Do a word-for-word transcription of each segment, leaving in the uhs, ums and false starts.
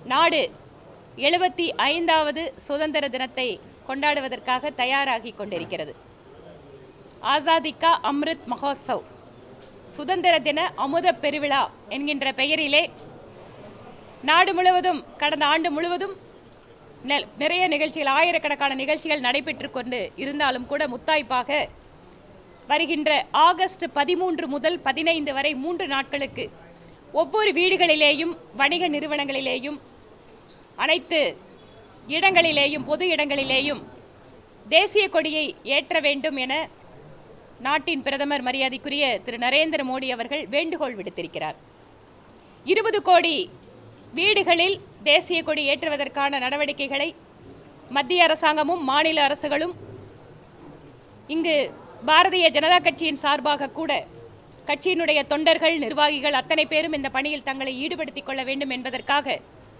நாடு எழுபத்தி ஐந்தாவது சுதந்திர தினத்தை கொண்டாடுவதற்காக தயாராகி கொண்டிருக்கிறது. ஆசாதி கா அம்ருத் மஹோத்சவ், சுதந்திர தின அமுத பெருவிழா என்கின்ற பெயரிலே நாடு முழுவதும் கடந்த ஆண்டு முழுவதும் நிறைய நிகழ்ச்சிகள், ஆயிரக்கணக்கான நிகழ்ச்சிகள் நடைபெற்று கொண்டு இருந்தாலும் கூட முத்தாய்ப்பாக வருகின்ற ஆகஸ்ட் பதிமூன்று முதல் பதினைந்து வரை மூன்று நாட்களுக்கு ஒவ்வொரு வீடுகளிலேயும் வணிக நிறுவனங்களிலேயும் அனைத்து இடங்களிலேயும் பொது இடங்களிலேயும் தேசிய கொடியை ஏற்ற வேண்டும் என நாட்டின் பிரதமர் மரியாதைக்குரிய திரு நரேந்திர மோடி அவர்கள் வேண்டுகோள் விடுத்திருக்கிறார். இருபது கோடி வீடுகளில் தேசிய கொடி ஏற்றுவதற்கான நடவடிக்கைகளை மத்திய அரசாங்கமும் மாநில அரசுகளும், இங்கு பாரதிய ஜனதா கட்சியின் சார்பாக கூட கட்சியினுடைய தொண்டர்கள், நிர்வாகிகள் அத்தனை பேரும் இந்த பணியில் தங்களை ஈடுபடுத்திக் கொள்ள வேண்டும் என்பதற்காக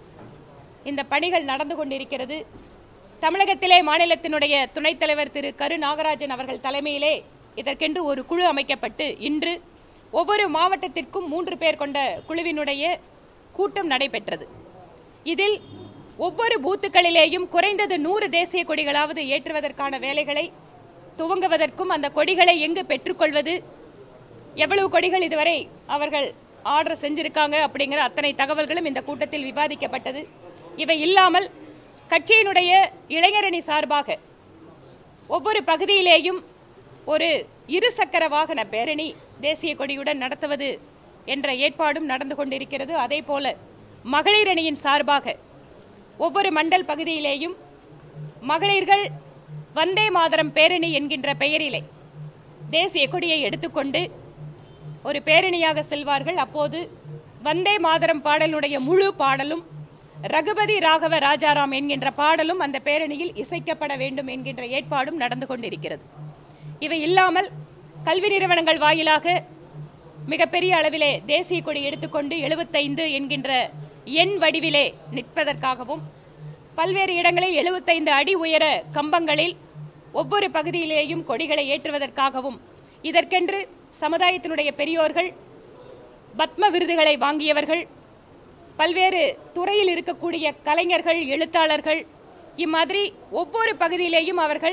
இந்த பணிகள் நடந்து கொண்டிருக்கிறது. தமிழகத்திலே மாநிலத்தினுடைய துணைத் தலைவர் திரு கரு நாகராஜன் அவர்கள் தலைமையிலே இதற்கென்று ஒரு குழு அமைக்கப்பட்டு இன்று ஒவ்வொரு மாவட்டத்திற்கும் மூன்று பேர் கொண்ட குழுவினுடைய கூட்டம் நடைபெற்றது. இதில் ஒவ்வொரு பூத்துக்களிலேயும் குறைந்தது நூறு தேசிய கொடிகளாவது ஏற்றுவதற்கான வேலைகளை துவங்குவதற்கும், அந்த கொடிகளை எங்கு பெற்றுக்கொள்வது, எவ்வளவு கொடிகள் இதுவரை அவர்கள் ஆர்டர் செஞ்சிருக்காங்க அப்படிங்கிற அத்தனை தகவல்களும் இந்த கூட்டத்தில் விவாதிக்கப்பட்டது. இவை இல்லாமல் கட்சியினுடைய இளைஞரணி சார்பாக ஒவ்வொரு பகுதியிலேயும் ஒரு இருசக்கர வாகன பேரணி தேசிய கொடியுடன் நடத்துவது என்ற ஏற்பாடும் நடந்து கொண்டிருக்கிறது. அதே போல மகளிர் அணியின் சார்பாக ஒவ்வொரு மண்டல் பகுதியிலேயும் மகளிர்கள் வந்தே மாதரம் பேரணி என்கின்ற பெயரிலே தேசிய கொடியை எடுத்துக்கொண்டு ஒரு பேரணியாக செல்வார்கள். அப்போது வந்தே மாதரம் பாடலுடைய முழு பாடலும், ரகுபதி ராகவ ராஜாராம் என்கின்ற பாடலும் அந்த பேரணியில் இசைக்கப்பட வேண்டும் என்கின்ற ஏற்பாடும் நடந்து கொண்டிருக்கிறது. இவை இல்லாமல் கல்வி நிறுவனங்கள் வாயிலாக மிகப்பெரிய அளவிலே தேசிய கொடி எடுத்துக்கொண்டு எழுபத்தைந்து என்கின்ற எண் வடிவிலே நிற்பதற்காகவும், பல்வேறு இடங்களில் எழுபத்தைந்து அடி உயர கம்பங்களில் ஒவ்வொரு பகுதியிலேயும் கொடிகளை ஏற்றுவதற்காகவும், இதற்கென்று சமுதாயத்தினுடைய பெரியோர்கள், பத்ம விருதுகளை வாங்கியவர்கள், பல்வேறு துறையில் இருக்கக்கூடிய கலைஞர்கள், எழுத்தாளர்கள், இம்மாதிரி ஒவ்வொரு பகுதியிலேயும் அவர்கள்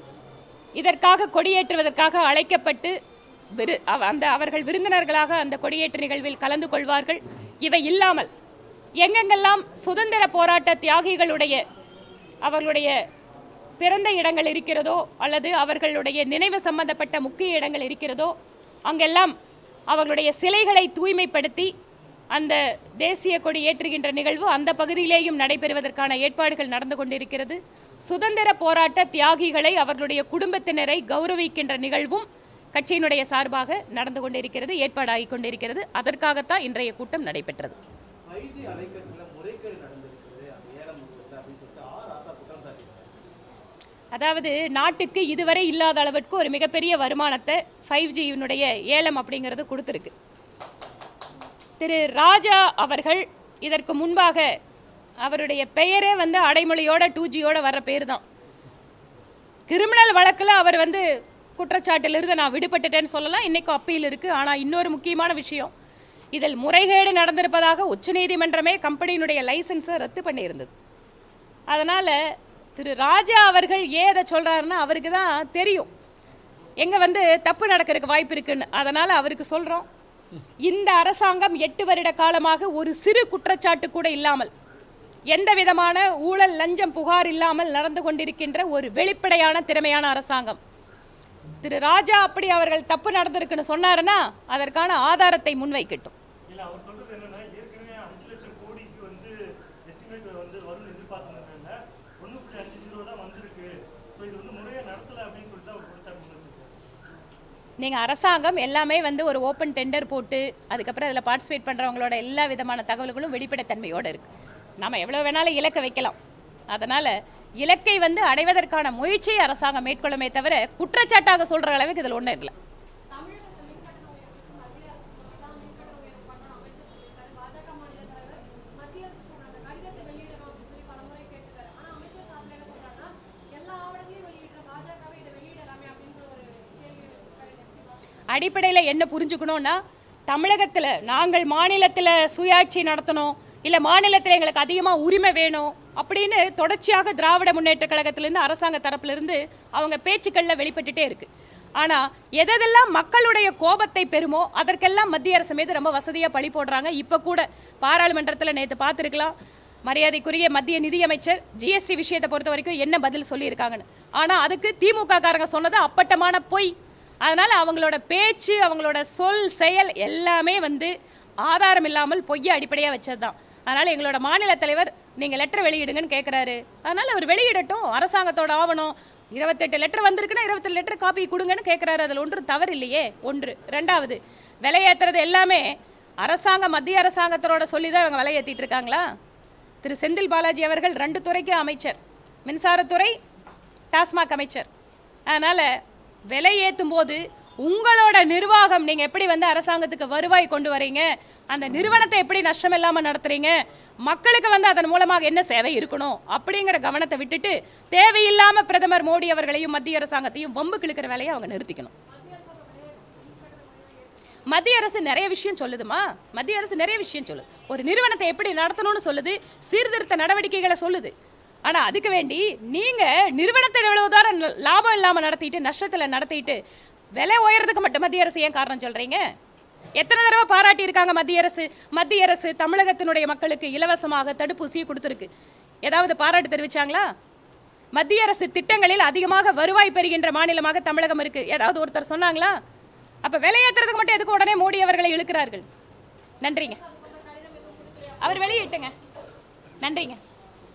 இதற்காக கொடியேற்றுவதற்காக அழைக்கப்பட்டு விரு அந்த அவர்கள் விருந்தினர்களாக அந்த கொடியேற்று நிகழ்வில் கலந்து கொள்வார்கள். இவை இல்லாமல் எங்கெங்கெல்லாம் சுதந்திர போராட்ட தியாகிகளுடைய அவர்களுடைய பிறந்த இடங்கள் இருக்கிறதோ அல்லது அவர்களுடைய நினைவு சம்பந்தப்பட்ட முக்கிய இடங்கள் இருக்கிறதோ அங்கெல்லாம் அவர்களுடைய சிலைகளை தூய்மைப்படுத்தி அந்த தேசிய கொடி ஏற்றுகின்ற நிகழ்வு அந்த பகுதியிலேயும் நடைபெறுவதற்கான ஏற்பாடுகள் நடந்து கொண்டிருக்கிறது. சுதந்திர போராட்ட தியாகிகளை, அவர்களுடைய குடும்பத்தினரை கௌரவிக்கின்ற நிகழ்வும் கட்சியினுடைய சார்பாக நடந்து கொண்டிருக்கிறது, ஏற்பாடாகி கொண்டிருக்கிறது. அதற்காகத்தான் இன்றைய கூட்டம் நடைபெற்றது. அதாவது நாட்டுக்கு இதுவரை இல்லாத அளவிற்கு ஒரு மிகப்பெரிய வருமானத்தை ஃபைவ் ஜியினுடைய ஏலம் அப்படிங்கிறது கொடுத்துருக்கு. திரு ராஜா அவர்கள் இதற்கு முன்பாக அவருடைய பெயரே வந்து அடைமொழியோட டூ ஜியோட வர்ற பேர் தான். கிரிமினல் வழக்கில் அவர் வந்து குற்றச்சாட்டிலிருந்து நான் விடுபட்டுட்டேன்னு சொல்லலாம், இன்றைக்கும் அப்பீல் இருக்குது. ஆனால் இன்னொரு முக்கியமான விஷயம், இதில் முறைகேடு நடந்திருப்பதாக உச்சநீதிமன்றமே கம்பெனியினுடைய லைசன்ஸை ரத்து பண்ணியிருந்தது. அதனால் திரு ராஜா அவர்கள் ஏன் அதை சொல்கிறாருன்னா அவருக்கு தான் தெரியும் எங்கே வந்து தப்பு நடக்கிறதுக்கு வாய்ப்பு இருக்குன்னு. அதனால் அவருக்கு சொல்கிறோம், இந்த அரசாங்கம் எட்டு வருட காலமாக ஒரு சிறு குற்றச்சாட்டு கூட இல்லாமல், எந்த விதமான ஊழல் லஞ்சம் புகார் இல்லாமல் நடந்து கொண்டிருக்கின்ற ஒரு வெளிப்படையான திறமையான அரசாங்கம். திரு ராஜா அப்படி அவர்கள் தப்பு நடந்திருக்குன்னு சொன்னாருன்னா அதற்கான ஆதாரத்தை முன்வைக்கட்டும். நீங்கள் அரசாங்கம் எல்லாமே வந்து ஒரு ஓப்பன் டெண்டர் போட்டு அதுக்கப்புறம் அதில் பார்ட்டிசிபேட் பண்ணுறவங்களோட எல்லா விதமான தகவல்களும் வெளிப்படைத்தன்மையோடு இருக்குது. நாம் எவ்வளோ வேணாலும் இலக்கை வைக்கலாம். அதனால் இலக்கை வந்து அடைவதற்கான முயற்சியை அரசாங்கம் மேற்கொள்ளுமே தவிர குற்றச்சாட்டாக சொல்கிற அளவுக்கு இதில் ஒன்றும் இல்லை. அடிப்படையில் என்ன புரிஞ்சுக்கணும்னா, தமிழகத்தில் நாங்கள் மாநிலத்தில் சுயாட்சி நடத்தணும், இல்லை மாநிலத்தில் எங்களுக்கு அதிகமாக உரிமை வேணும் அப்படின்னு தொடர்ச்சியாக திராவிட முன்னேற்ற கழகத்திலேருந்து அரசாங்க தரப்பிலிருந்து அவங்க பேச்சுக்களில் வெளிப்பட்டுட்டே இருக்குது. ஆனால் எதெல்லாம் மக்களுடைய கோபத்தை பெறுமோ அதற்கெல்லாம் மத்திய அரசு மீது ரொம்ப வசதியாக பழி போடுறாங்க. இப்போ கூட பாராளுமன்றத்தில் நேற்று பார்த்துருக்கலாம், மரியாதைக்குரிய மத்திய நிதியமைச்சர் ஜிஎஸ்டி விஷயத்தை பொறுத்த வரைக்கும் என்ன பதில் சொல்லியிருக்காங்கன்னு. ஆனால் அதுக்கு திமுக காரங்க சொன்னது அப்பட்டமான பொய். அதனால் அவங்களோட பேச்சு, அவங்களோட சொல், செயல் எல்லாமே வந்து ஆதாரம் இல்லாமல் பொய்யை அடிப்படையாக வச்சது தான். அதனால் எங்களோட மாநில தலைவர் நீங்கள் லெட்டர் வெளியிடுங்கன்னு கேட்குறாரு. அதனால் அவர் வெளியிடட்டும். அரசாங்கத்தோட ஆவணம் இருபத்தெட்டு லெட்டர் வந்திருக்குன்னா இருபத்தெட்டு லெட்டர் காப்பி கொடுங்கன்னு கேட்குறாரு. அதில் ஒன்றும் தவறு இல்லையே. ஒன்று. ரெண்டாவது, விலையேற்றுறது எல்லாமே அரசாங்கம் மத்திய அரசாங்கத்தோட சொல்லி தான் இவங்க விலையேற்றிட்டு இருக்காங்களா? திரு செந்தில் பாலாஜி அவர்கள் ரெண்டு துறைக்கு அமைச்சர், மின்சாரத்துறை, டாஸ்மாக் அமைச்சர். அதனால் விலை ஏற்றும் போது உங்களோட நிர்வாகம் நீங்கள் எப்படி வந்து அரசாங்கத்துக்கு வருவாய் கொண்டு வரீங்க, அந்த நிறுவனத்தை எப்படி நஷ்டம் இல்லாமல் நடத்துறீங்க, மக்களுக்கு வந்து அதன் மூலமாக என்ன சேவை இருக்கணும் அப்படிங்கிற கவனத்தை விட்டுட்டு தேவையில்லாமல் பிரதமர் மோடி அவர்களையும் மத்திய அரசாங்கத்தையும் வம்பு கிழக்கிற வேலையை அவங்க நிறுத்திக்கணும். மத்திய அரசு நிறைய விஷயம் சொல்லுதுமா, மத்திய அரசு நிறைய விஷயம் சொல்லுது. ஒரு நிறுவனத்தை எப்படி நடத்தணும்னு சொல்லுது, சீர்திருத்த நடவடிக்கைகளை சொல்லுது. ஆனால் அதுக்கு வேண்டி நீங்கள் நிறுவனத்தை எவ்வளவு தூரம் லாபம் இல்லாமல் நடத்திட்டு நஷ்டத்தில் நடத்திட்டு விலை உயர்றதுக்கு மட்டும் மத்திய அரசு ஏன் காரணம் சொல்கிறீங்க? எத்தனை தடவை பாராட்டி இருக்காங்க மத்திய அரசு? மத்திய அரசு தமிழகத்தினுடைய மக்களுக்கு இலவசமாக தடுப்பூசியை கொடுத்துருக்கு. ஏதாவது பாராட்டு தெரிவிச்சாங்களா? மத்திய அரசு திட்டங்களில் அதிகமாக வருவாய் பெறுகின்ற மாநிலமாக தமிழகம் இருக்கு. ஏதாவது ஒருத்தர் சொன்னாங்களா? அப்போ விலையேற்றுறதுக்கு மட்டும் எதுக்கு உடனே மோடி அவர்களை இழுக்கிறார்கள்? நன்றிங்க. அவர் வெளியிட்டுங்க. நன்றிங்க.